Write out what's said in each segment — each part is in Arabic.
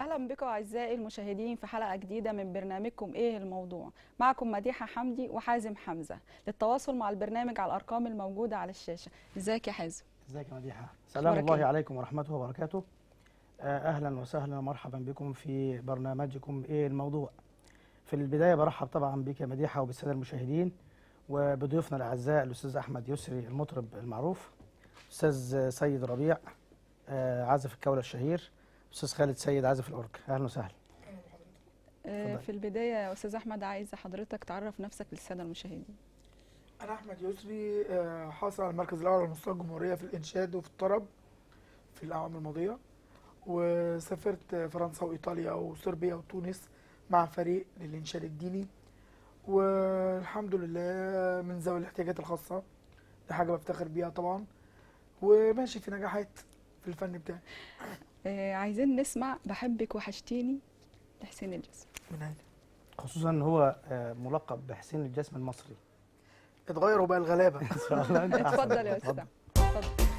أهلا بكم أعزائي المشاهدين في حلقة جديدة من برنامجكم إيه الموضوع. معكم مديحة حمدي وحازم حمزة. للتواصل مع البرنامج على الأرقام الموجودة على الشاشة. إزيك يا حازم؟ ازيك يا مديحة؟ سلام الله عليكم ورحمته وبركاته. أهلا وسهلا ومرحبا بكم في برنامجكم إيه الموضوع. في البداية برحب طبعا بك يا مديحة وبالسادة المشاهدين وبضيوفنا الأعزاء الأستاذ أحمد يسري المطرب المعروف، أستاذ سيد ربيع عازف الكولة الشهير، أستاذ خالد سيد عازف الأورج. أهلا وسهلا. في البداية يا أستاذ أحمد عايزة حضرتك تعرف نفسك للسادة المشاهدين. أنا أحمد يسري، حاصل على المركز الأول على مستوى الجمهورية في الإنشاد وفي الطرب في الأعوام الماضية، وسافرت فرنسا وإيطاليا وصربيا وتونس مع فريق للإنشاد الديني، والحمد لله من ذوي الاحتياجات الخاصة. دي حاجة بفتخر بيها طبعا، وماشي في نجاحات في الفن بتاعي. عايزين نسمع بحبك وحشتيني لحسين الجسمي. من هنا خصوصا ان هو ملقب بحسين الجسم المصري. اتغير وبقى الغلابة. ان شاء الله. اتفضل يا أستاذ. اتفضل.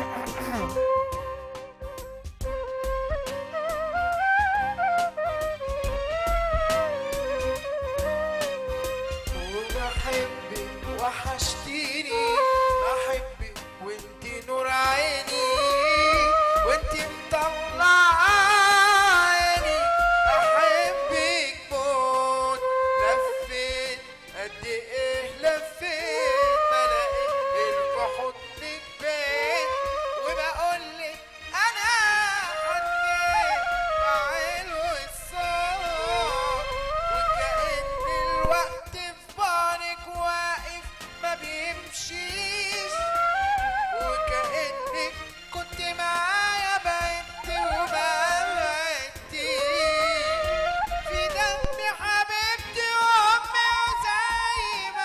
وبحبك وحشتيني، بحبك وانتي نور عيني، وانتي مطلعة عيني، احبك موت. لفيت قد ايه لفيت، ما لقيت في حضنك بيت، وبقولك انا حنيت مع علو الصوت، وكأن الوقت في بعدك واقف ما بيمشيش، وكأنك كنت معايا بعدت وما بعدتيش. في دمي حبيبتي وأمي وزي ما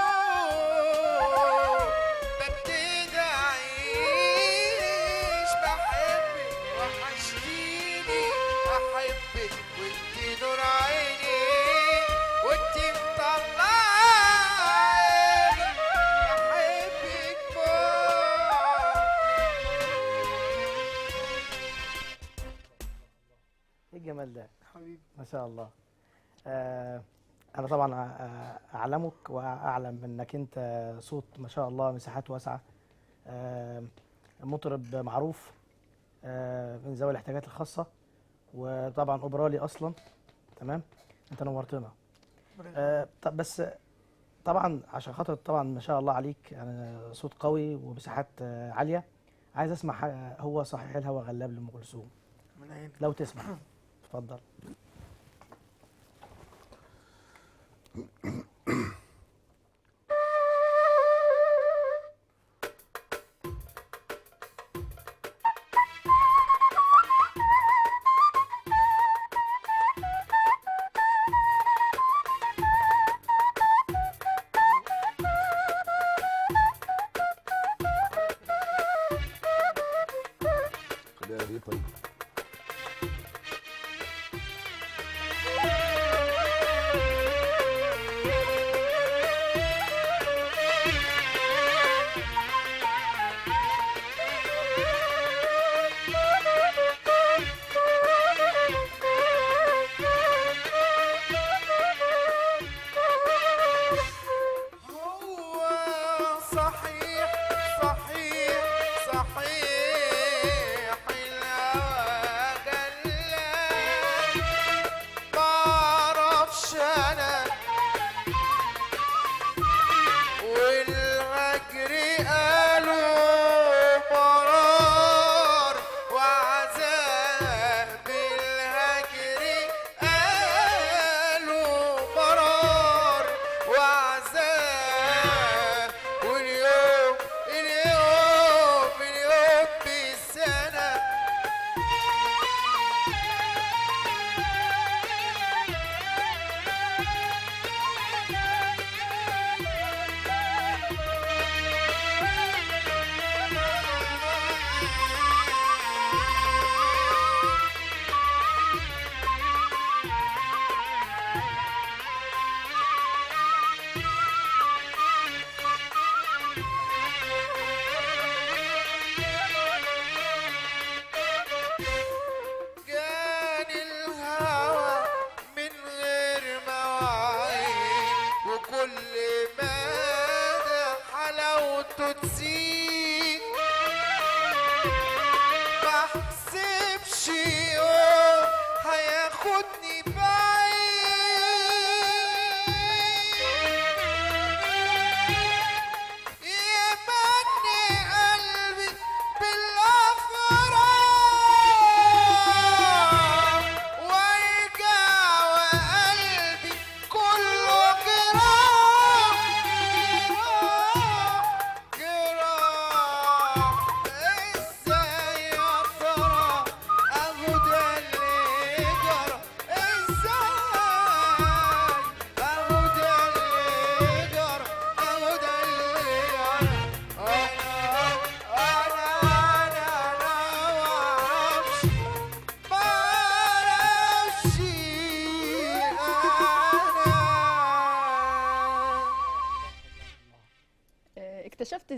أكون ببتدي أعيش. بحبك وحشتيني، أحبك وأنتي نور عيني، وأنتي مطلعة عيني، بحبك موت. ايه الجمال ده؟ حبيبي ما شاء الله. أنا طبعا أعلمك وأعلم أنك أنت صوت ما شاء الله مساحات واسعة، مطرب معروف من ذوي الاحتياجات الخاصة، وطبعا أوبرالي أصلا. تمام، أنت نورتنا. بس طبعا عشان خاطر طبعا ما شاء الله عليك، يعني صوت قوي ومساحات عالية. عايز أسمع حاجة، هو صحيح الهوى غلاب لأم كلثوم، من هنا. لو تسمع. اتفضل. خليها دي طيب. هو صحيح صحيح صحيح الهوى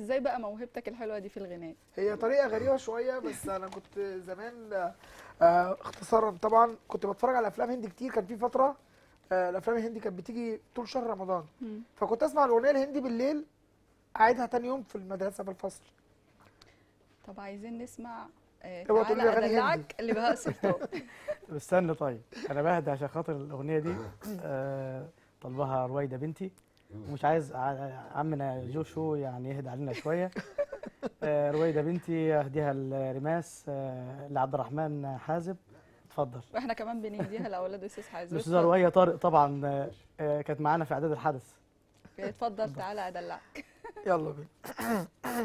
ازاي بقى موهبتك الحلوه دي في الغناء؟ هي طريقه غريبه شويه، بس انا كنت زمان اختصارا طبعا كنت بتفرج على افلام هندي كتير. كان في فتره الافلام الهندي كانت بتيجي طول شهر رمضان، فكنت اسمع الاغنيه الهندي بالليل اعيدها تاني يوم في المدرسه في الفصل. طب عايزين نسمع اوعى تقول لي تعالى اغاني هندي. ادلعك لبهاء سلطان. استنى طيب، انا بهدى عشان خاطر الاغنيه دي طلبها رويده بنتي، ومش عايز عمنا جوشو يعني يهدى علينا شويه. رويده بنتي اهديها لرماس لعبد الرحمن حازم. اتفضل. واحنا كمان بنهديها لاولاد استاذ حازم. الاستاذه رويه طارق طبعا كانت معانا في اعداد الحدث. اتفضل تعالى ادلعك. يلا بينا.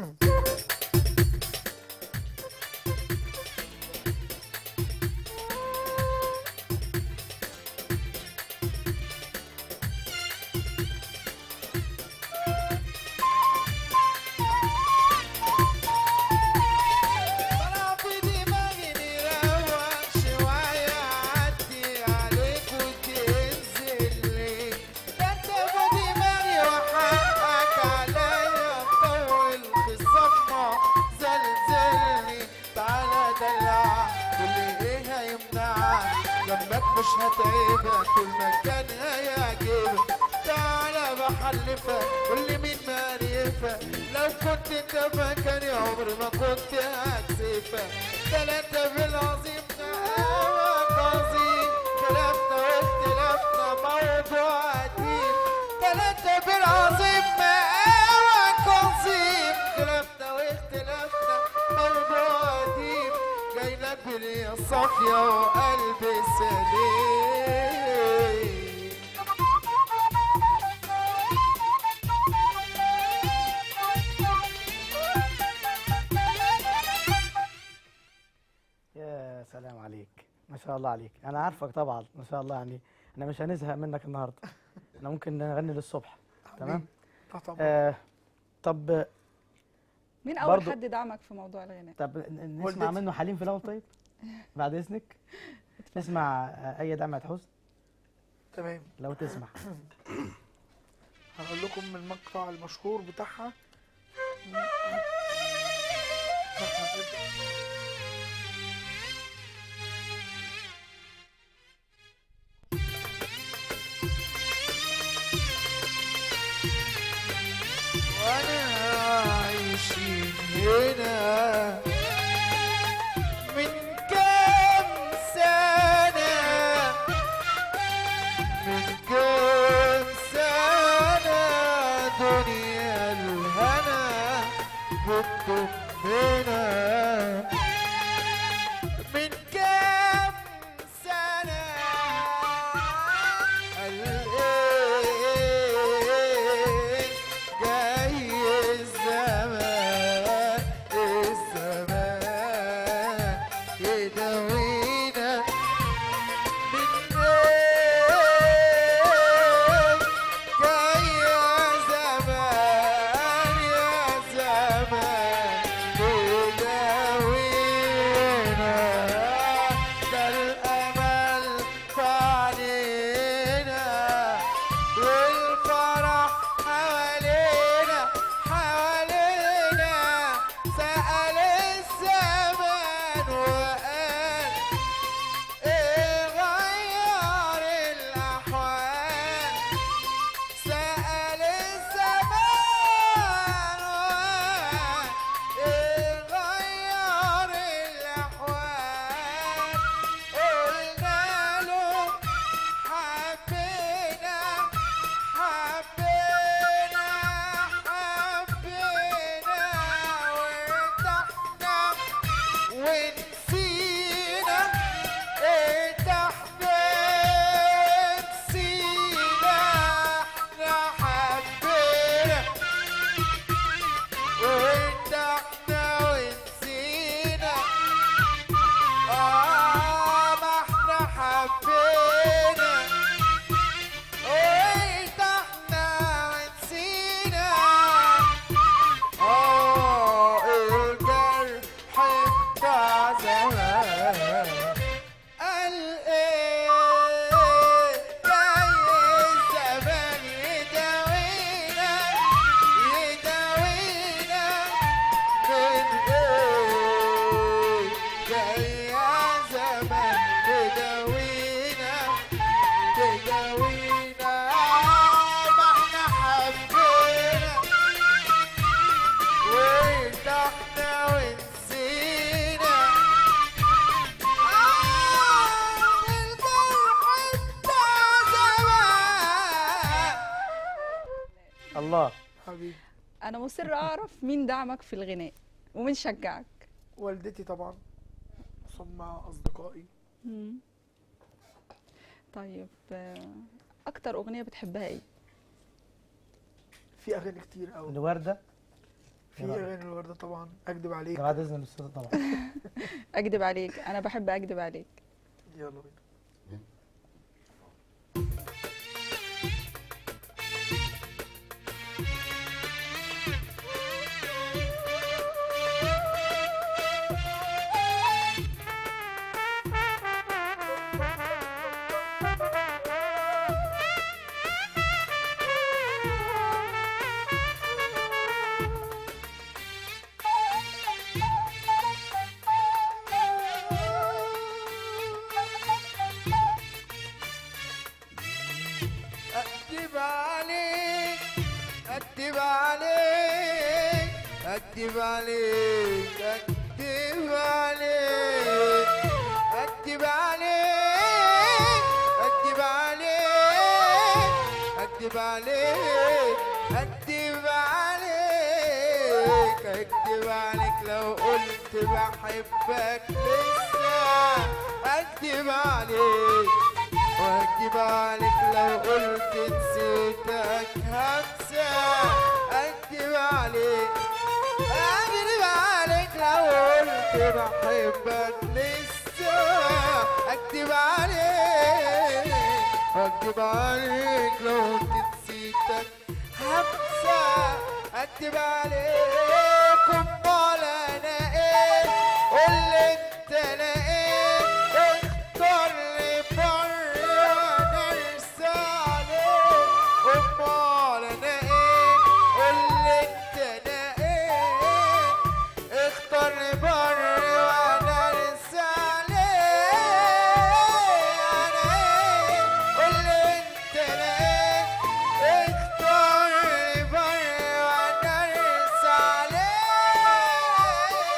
طلع في دماغي نروق شوية، عدي عليك وتنزل لي. ده انت في دماغي وحقك عليا، طول خصامنا زلزلني. تعالى دلع كل ايه هيمنعك، جنبك مش هتعيبك، كل مكان هيعجبك. تعالى بحلفك كل مين معرفك، لو كنت انت مكاني عمري ما كنت هكسفك. تلاتة بالعظيم نقاوك عظيم، خلافنا واختلافنا موضوع قديم. تلاتة بالعظيم نقاوك عظيم، خلافنا واختلافنا موضوع قديم. جايلك بنية صافية وقلب سليم. يا سلام عليك، ما شاء الله عليك. انا عارفك طبعا ما شاء الله، يعني احنا مش هنزهق منك النهارده. احنا ممكن نغني للصبح. تمام. طبعا. طب مين اول برضو- حد دعمك في موضوع الغناء؟ طب نسمع والدتي. منه حليم في الاول طيب، بعد اذنك. نسمع اي دمعة حزن تمام. لو تسمع. هقول لكم من المقطع المشهور بتاعها. وانا عايشين هنا من كام سنة، من كام سنة دنيا الهنا بتضمنا. من كام سنة قال ايه جاي الزمان، الزمان يداوينا. من ايه جاي يا زمان، يا زمان يداوينا. ده الامل في علينا، والفرح حوالينا حوالينا. سأل الزمان وقال ايه غير الأحوال. سأل الزمان وقال ايه غير الأحوال. قلنا له حبينا حبينا حبينا، وارتحنا ونسينا. ارتحنا نسينا، احنا حبينا وارتحنا ونسينا. ما احنا حبينا وارتحنا ونسينا. الجرح بتاع زمان قال ايه جاي الزمان يداوينا، يداوينا. انا مصر اعرف مين دعمك في الغناء ومين شجعك. والدتي طبعا، ثم اصدقائي. مم. طيب اكتر اغنيه بتحبها ايه؟ في اغاني كتير قوي. الوردة. في اغاني الوردة طبعا، اكدب عليك. بعد إذن الأستاذ طبعا. اكدب عليك، انا بحب اكدب عليك. يلا بينا. اكدب عليك اكدب عليك اكدب عليك اكدب عليك اكدب عليك اكدب عليك اكدب عليك اكدب عليك اكدب عليك لو قلت بحبك لسه اكدب عليك واكدب عليك لو قلت نسيتك همسة اكدب عليك اكدب عليك لو قلت بحبك لسه اكدب عليك واكدب عليك لو قلت نسيتك همسة اكدب عليك. امال انا ايه؟ قولي انت انا ايه؟ اختار لي بر وانا ارسى عليك. امال انا ايه؟ قولي انت انا ايه؟ اختار لي بر وانا ارسى عليك. انا ايه؟ قولي انت انا ايه؟ اختار لي بر وانا ارسى عليك.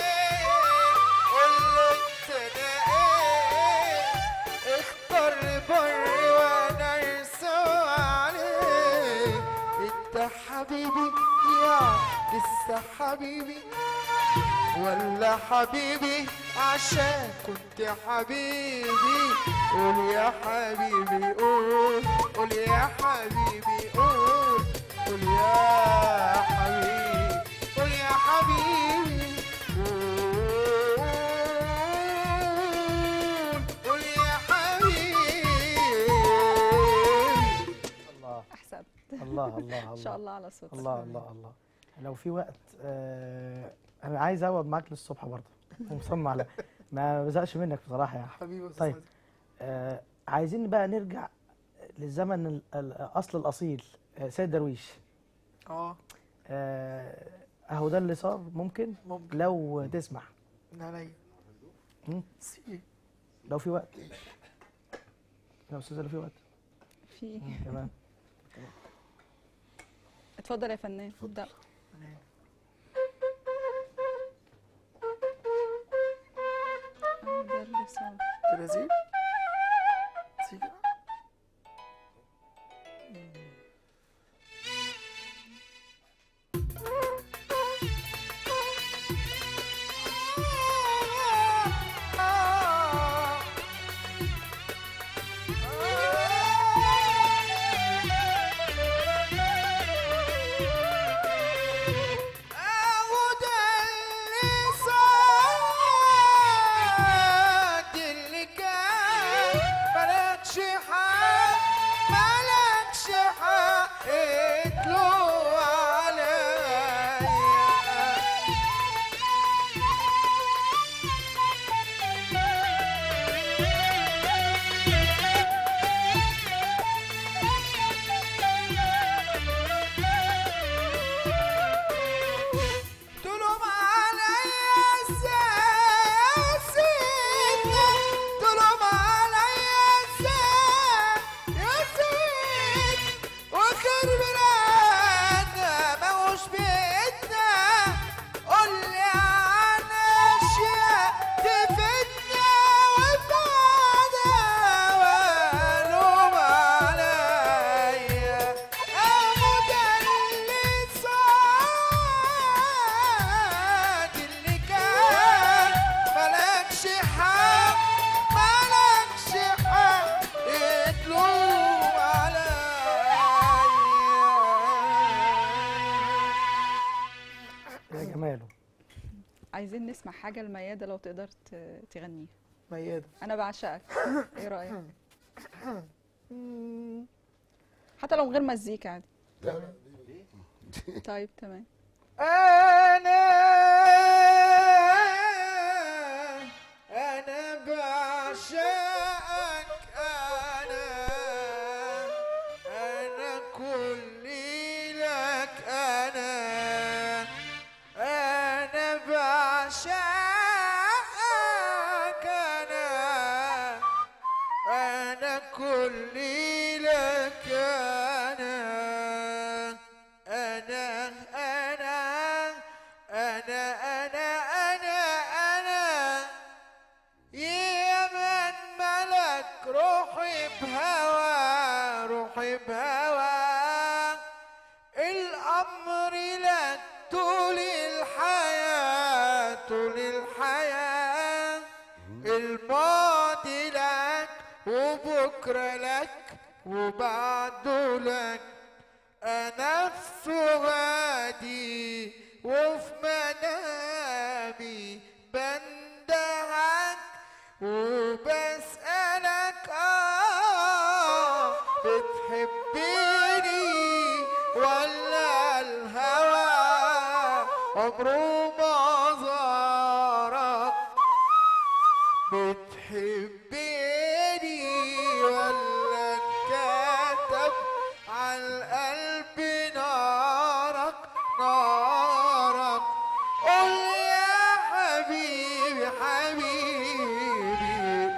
قولي انت انا ايه؟ اختار لي بر وانا ارسى عليك. انت حبيبي يا لسه حبيبي ولا حبيبي عشان كنت حبيبي؟ قول يا حبيبي قول، قول يا حبيبي قول، قول يا حبيبي، قول يا حبيبي قول، قول يا حبيبي. الله احسنت. الله الله ان شاء الله على صوتك. الله الله الله. لو في وقت انا عايز اقعد معاك للصبح برضه ومصمم على ما بزهقش منك بصراحه يا احمد. حبيبي يا أستاذ طيب. حازم. عايزين بقى نرجع للزمن الاصل الاصيل، سيد درويش. اه اهو ده اللي صار. ممكن ممكن. لو تسمح، من عينيا. مم. سي. لو في وقت يا استاذ، لو في وقت في تمام. اتفضل يا فنان. ابدأ. ده اللي صار. كده زي سيكا. اللي كان نسمع حاجه المياده لو تقدر تغنيها. ميادة. انا بعشقك. ايه رايك؟ حتى لو من غير مزيكا عادي. طيب تمام. أنا بعشقك، أنا كلي لك، أنا بعشقك، أنا كلي لك، أنا يا من ملك روحي بهوى، روحي بهوى، الأمر لك طول الحياة، طول الحياة، الماضي لك وبكرة لك وبعده لك، أنا في فؤادي وفي منامي بندهك وبسألك بتحبيني ولا الهوى عمره ما زارك، بتحبيني ولا كتب على القلب نارك، نارك، قول يا حبيبي، حبيبي،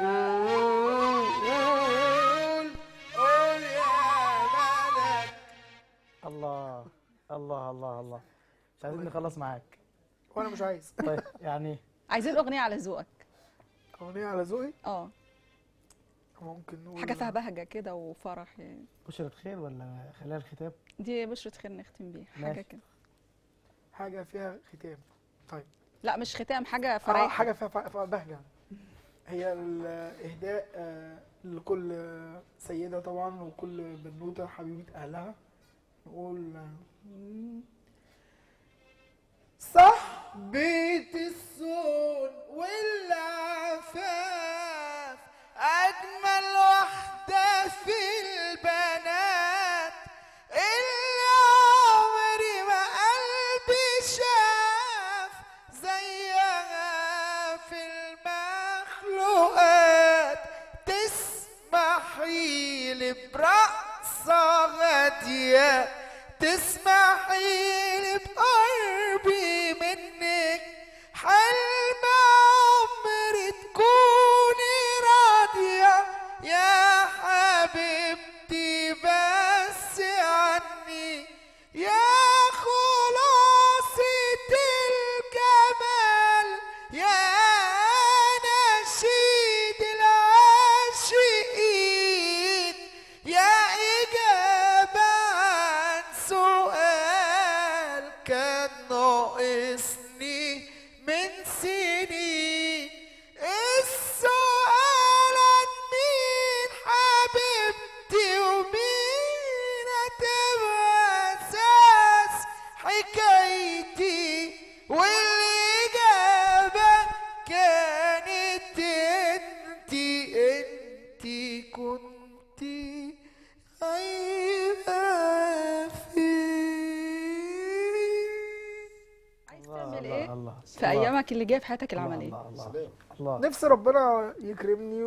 قول يا ملك. الله الله الله الله. مش عايزين نخلص معاك. وانا مش عايز. طيب يعني عايزين اغنيه على ذوقك. اغنية على ذوقي ممكن نقول حاجه فيها بهجه كده وفرح يعني. بشرة خير ولا خلال الختام؟ دي بشرة خير نختم بيها حاجه ماشي. كده. حاجة فيها ختام. طيب لا مش ختام، حاجه فرايح. حاجة فيها بهجة. هي الإهداء لكل سيدة طبعا وكل بنوتة حبيبة أهلها. نقول صاحبة الصون والعفاف، أجمل واحدة في البنات، اللي عمري ما قلبي شاف زيها في المخلوقات، تسمحيلي برقصة هادية، تسمحيلي بقربي منك، حلم عمري تكوني راضية يا حبيبتي بس عني، يا خلاصة الجمال، يا نشيد العاشقين، يا إجابة عن سؤال كان ناقصني من سنين، السؤال عن مين حبيبتي ومين هتبقى أساس حكايتي، والإجابة كانت انتي كنتي عايبة عايز تعمل ايه الله في ايامك اللي جايه في حياتك الله العمليه؟ الله الله الله. نفسي ربنا يكرمني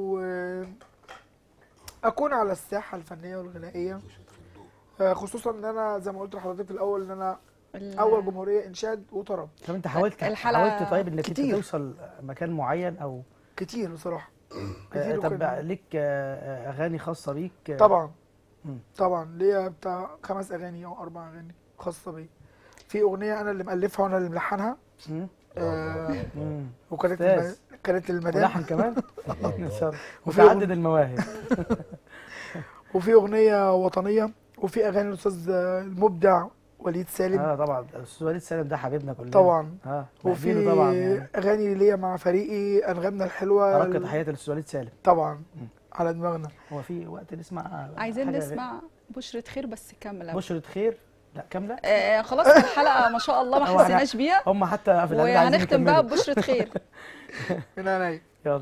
وأكون على الساحة الفنية والغنائية، خصوصا ان انا زي ما قلت لحضرتك في الاول ان انا اول جمهوريه انشاد وطرب. طب انت حاولت طيب انك انت توصل مكان معين او كتير بصراحه كتير. طب ليك اغاني خاصه بيك؟ طبعا طبعا ليا بتاع 5 اغاني او 4 اغاني خاصه بيا. في اغنيه انا اللي مالفها وانا اللي ملحنها وكانت كانت المدام ملحن كمان متعدد المواهب. وفي اغنيه وطنيه، وفي اغاني الاستاذ المبدع وليد سالم. طبعا الاستاذ وليد سالم ده حبيبنا كلنا طبعا. وفي طبعا يعني اغاني ليا مع فريقي انغامنا الحلوه. ارق تحياتي للاستاذ وليد سالم طبعا. على دماغنا. هو في وقت نسمع عايزين نسمع بشرة خير بس كامله. بشرة خير لا كامله. خلاص الحلقه ما شاء الله ما هو إحنا- حسيناش بيها، هم حتى في العيد عايزين وهنختم بقى يكملوا. ببشره خير. من عينيا. يلا.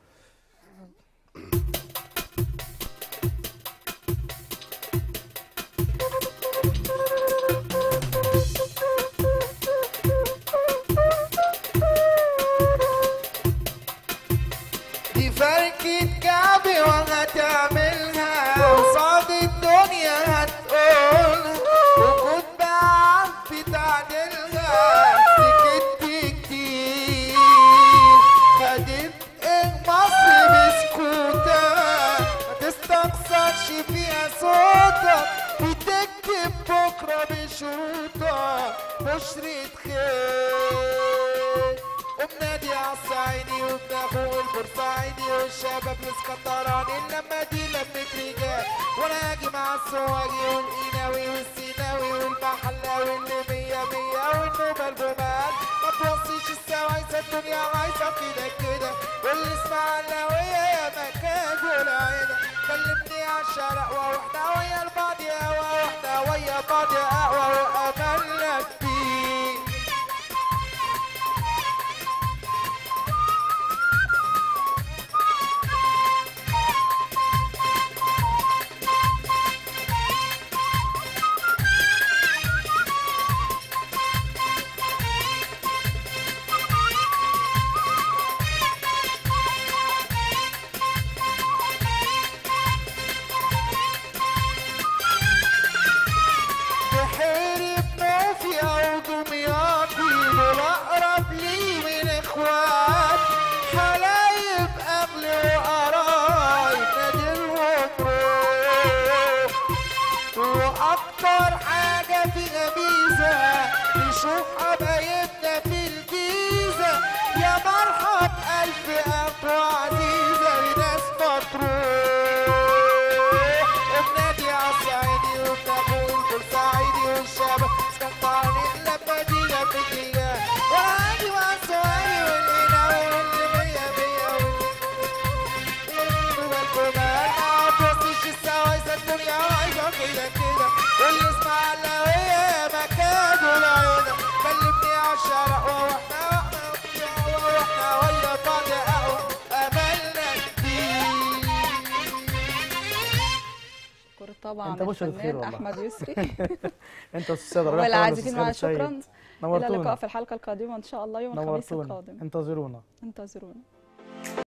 دي فركة كعبي وهتعملها قصاد الدنيا هتقولها وكنت بعرف تعدلها سكت كتير خدت مصر بسكوتها ما تستخسرش فيها صوتها بتكتب بكرة بشروطها بشرة خير وبنادي عالصعيدي وابن اخوه البورسعيدي والشباب الاسكندراني اللمه دي لمه رجال وانا اجي مع السواقي والقيناوي والسيناوي والمحلاوي اللي مية مية والنوبه الجمال ما توصيش السوايسه الدنيا عايزه كده والاسماعيلاويه يا مكان والعيله كلمني عالشارع واحنا ويا البعض قهوه واحنا ويا بعض قهوه واملنا كتير بحيري بنوفي او دمياطي دول اقرب لي من اخوات حلايب اهل وقرايب نادلهم روح واكتر حاجه فيها ميزه نشوف حبايبنا في الجيزه يا مرحب الف اخ وعزيزه وناس مطروح وبنادي عالصعيدي وابن اخوه البورسعيدي والشباب اسكندراني اللمه دي لمتية وانا اجي مع السواقي والقناوي واللي مية مية والنوبه الجمال ما توصيش السوايسه الدنيا عايزه كده والاسماعيلاويه مكان والعيله كلمني عالشارع واحنا ويا بعض قهوه املنا كتير شكرا طبعا أنت بشرة خير الفنان والله. احمد يسري انت استاذ ربيع والعازفين معنا، شكرا. الى اللقاء نورتونا في الحلقه القادمه ان شاء الله يوم الخميس نورتونا القادم. انتظرونا. انتظرونا.